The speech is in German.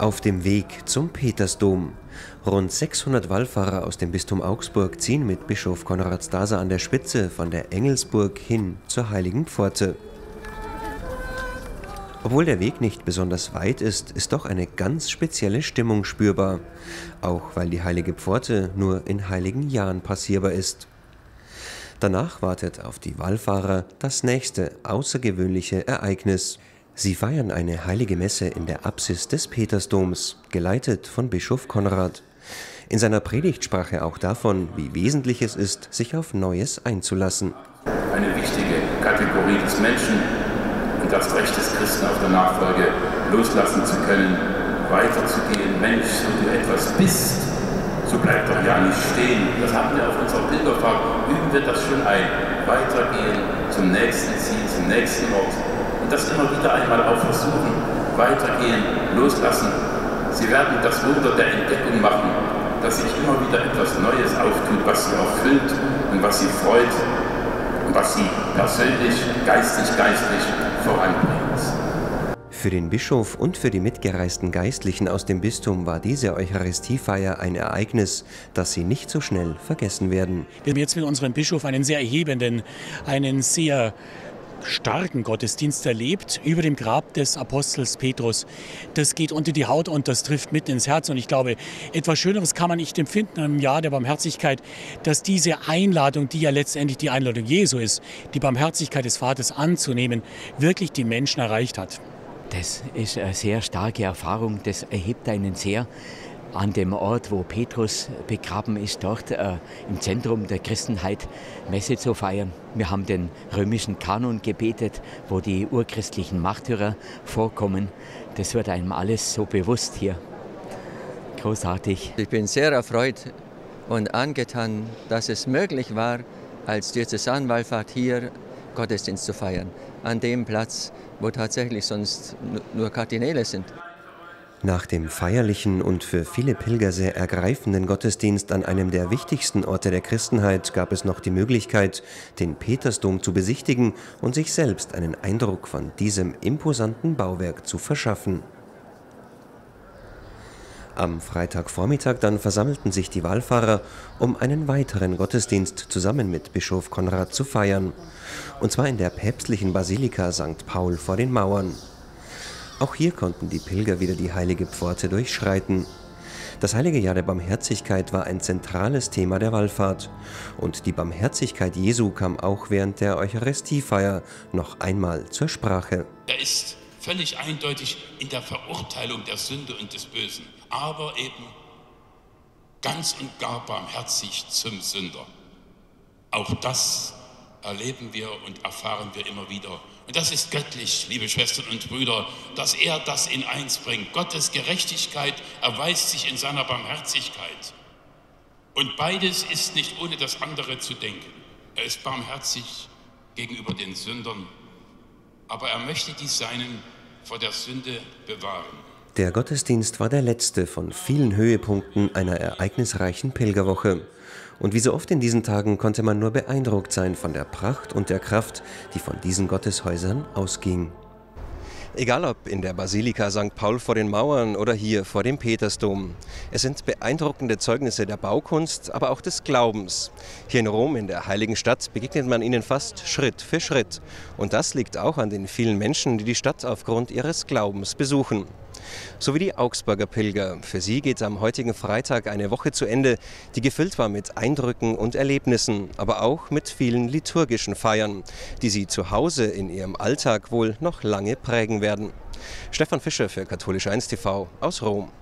Auf dem Weg zum Petersdom. Rund 600 Wallfahrer aus dem Bistum Augsburg ziehen mit Bischof Konrad Stase an der Spitze von der Engelsburg hin zur Heiligen Pforte. Obwohl der Weg nicht besonders weit ist, ist doch eine ganz spezielle Stimmung spürbar. Auch weil die Heilige Pforte nur in heiligen Jahren passierbar ist. Danach wartet auf die Wallfahrer das nächste außergewöhnliche Ereignis. Sie feiern eine heilige Messe in der Apsis des Petersdoms, geleitet von Bischof Konrad. In seiner Predigt sprach er auch davon, wie wesentlich es ist, sich auf Neues einzulassen. Eine wichtige Kategorie des Menschen und das Recht des Christen auf der Nachfolge loslassen zu können, weiterzugehen. Mensch, so du etwas bist, so bleib doch ja nicht stehen. Das haben wir auf unserer Pilgerfahrt, üben wir das schon ein. Weitergehen zum nächsten Ziel, zum nächsten Ort. Und das immer wieder einmal auch versuchen, weitergehen, loslassen. Sie werden das Wunder der Entdeckung machen, dass sich immer wieder etwas Neues auftut, was sie erfüllt und was sie freut und was sie persönlich, geistig voranbringt. Für den Bischof und für die mitgereisten Geistlichen aus dem Bistum war diese Eucharistiefeier ein Ereignis, das sie nicht so schnell vergessen werden. Wir haben jetzt mit unserem Bischof einen sehr erhebenden, einen sehr starken Gottesdienst erlebt über dem Grab des Apostels Petrus. Das geht unter die Haut und das trifft mitten ins Herz. Und ich glaube, etwas Schöneres kann man nicht empfinden im Jahr der Barmherzigkeit, dass diese Einladung, die ja letztendlich die Einladung Jesu ist, die Barmherzigkeit des Vaters anzunehmen, wirklich die Menschen erreicht hat. Das ist eine sehr starke Erfahrung, das erhebt einen sehr. An dem Ort, wo Petrus begraben ist, dort im Zentrum der Christenheit Messe zu feiern. Wir haben den römischen Kanon gebetet, wo die urchristlichen Märtyrer vorkommen. Das wird einem alles so bewusst hier. Großartig. Ich bin sehr erfreut und angetan, dass es möglich war, als Diözesanwallfahrt hier Gottesdienst zu feiern. An dem Platz, wo tatsächlich sonst nur Kardinäle sind. Nach dem feierlichen und für viele Pilger sehr ergreifenden Gottesdienst an einem der wichtigsten Orte der Christenheit gab es noch die Möglichkeit, den Petersdom zu besichtigen und sich selbst einen Eindruck von diesem imposanten Bauwerk zu verschaffen. Am Freitagvormittag dann versammelten sich die Wallfahrer, um einen weiteren Gottesdienst zusammen mit Bischof Konrad zu feiern. Und zwar in der päpstlichen Basilika St. Paul vor den Mauern. Auch hier konnten die Pilger wieder die Heilige Pforte durchschreiten. Das Heilige Jahr der Barmherzigkeit war ein zentrales Thema der Wallfahrt. Und die Barmherzigkeit Jesu kam auch während der Eucharistiefeier noch einmal zur Sprache. Er ist völlig eindeutig in der Verurteilung der Sünde und des Bösen, aber eben ganz und gar barmherzig zum Sünder. Auch das erleben wir und erfahren wir immer wieder. Und das ist göttlich, liebe Schwestern und Brüder, dass er das in eins bringt. Gottes Gerechtigkeit erweist sich in seiner Barmherzigkeit. Und beides ist nicht ohne das andere zu denken. Er ist barmherzig gegenüber den Sündern, aber er möchte die Seinen vor der Sünde bewahren. Der Gottesdienst war der letzte von vielen Höhepunkten einer ereignisreichen Pilgerwoche. Und wie so oft in diesen Tagen konnte man nur beeindruckt sein von der Pracht und der Kraft, die von diesen Gotteshäusern ausging. Egal ob in der Basilika St. Paul vor den Mauern oder hier vor dem Petersdom. Es sind beeindruckende Zeugnisse der Baukunst, aber auch des Glaubens. Hier in Rom, in der heiligen Stadt, begegnet man ihnen fast Schritt für Schritt. Und das liegt auch an den vielen Menschen, die die Stadt aufgrund ihres Glaubens besuchen. So wie die Augsburger Pilger. Für sie geht am heutigen Freitag eine Woche zu Ende, die gefüllt war mit Eindrücken und Erlebnissen, aber auch mit vielen liturgischen Feiern, die sie zu Hause in ihrem Alltag wohl noch lange prägen werden. Stefan Fischer für Katholisch 1 TV aus Rom.